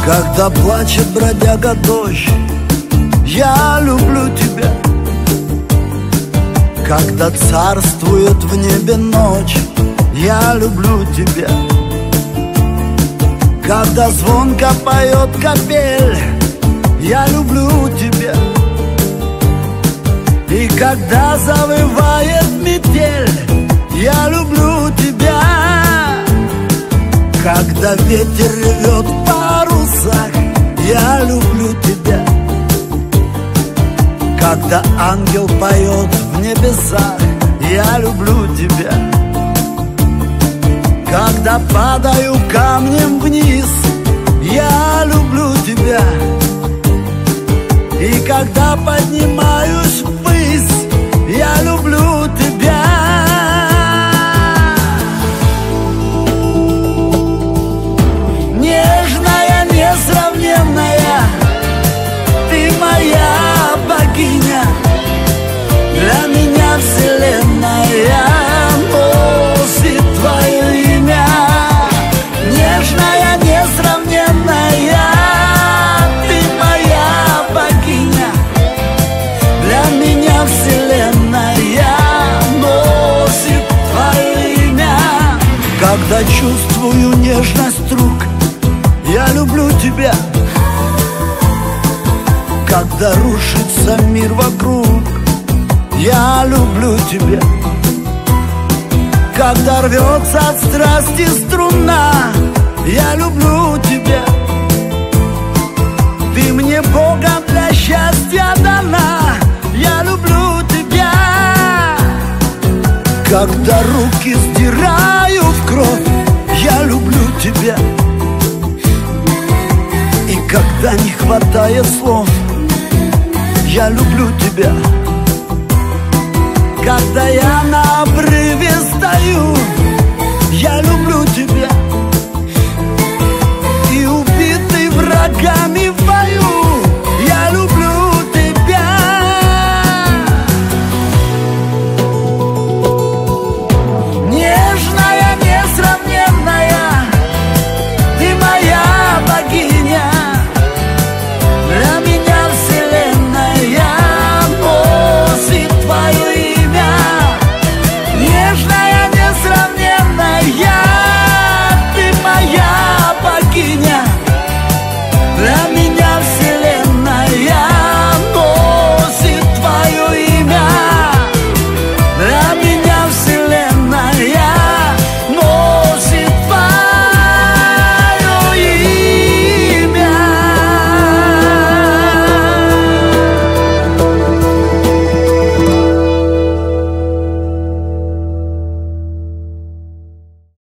Когда плачет бродяга дождь, я люблю тебя. Когда царствует в небе ночь, я люблю тебя. Когда звонко поет капель, я люблю тебя. И когда завывает метель, я люблю тебя. Когда ветер рвет в парусах, я люблю тебя. Когда ангел поет в небесах, я люблю тебя. Когда падаю камнем вниз, я люблю тебя. И когда поднимаюсь ввысь, я люблю тебя. Нежная, несравненная, ты моя богиня. Для меня вселенная носит твое имя. Нежная, несравненная, ты моя богиня. Для меня вселенная носит твое имя. Когда чувствую нежность рук, я люблю тебя. Когда рушится мир вокруг, я люблю тебя. Когда рвется от страсти струна, я люблю тебя. Ты мне Богом для счастья дана, я люблю тебя. Когда руки сдирают кровь, я люблю тебя. И когда не хватает слов, я люблю тебя. Когда я на обрыве стою, я люблю тебя.